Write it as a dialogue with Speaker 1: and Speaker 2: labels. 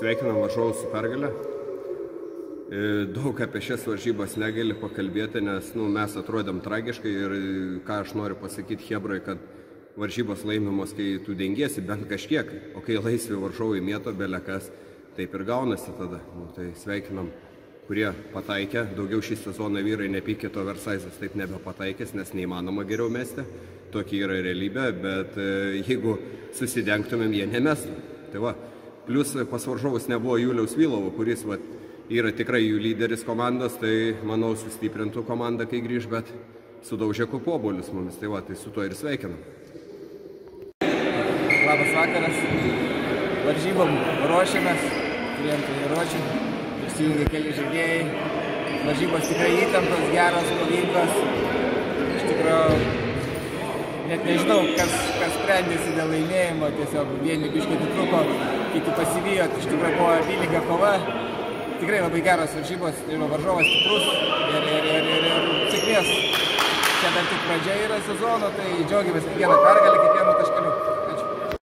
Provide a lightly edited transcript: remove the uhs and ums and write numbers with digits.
Speaker 1: Sveikinam varžovus su pergale. Daug apie šias varžybas negali pakalbėti, nes mes atrodėm tragiškai ir ką aš noriu pasakyti Hebrai, kad varžybos laimimos, kai tu dengiesi bent kažkiek, o kai laisvi varžovai mėto belekas, taip ir gaunasi tada. Tai sveikinam, kurie pataikė. Daugiau šį sezoną vyrai nepykėt, o Versaisas taip nebepataikęs, nes neįmanoma geriau mesti. Tokia yra realybė, bet jeigu susidengtumėm, jie nemestų. Tai va, plius pas varžovus nebuvo Juliaus Vylovo, kuris yra tikrai jų lyderis komandos, tai manau sustiprintų komandą, kai grįž, bet sudaužė kupobolius mumis. Tai va, tai su tuo ir sveikinam.
Speaker 2: Labas vakaras. Varžybom ruošiamės, klientai ruošiam, prisijungia keli žaidėjai. Varžybos tikrai įtemptos, geros, kovingos. Iš tikrųjų, net nežinau, kas sprendėsi dėl laimėjimo. Tiesiog vieni biškai atitruko, kiti pasivijo. Iš tikrųjų buvo apylyga kova. Tikrai labai geros varžybos, varžovas stiprus ir sėkmės. Čia dar tik pradžia yra sezono, tai džiaugiamės kiekvieną pergalę, kiekvienu taškeliu.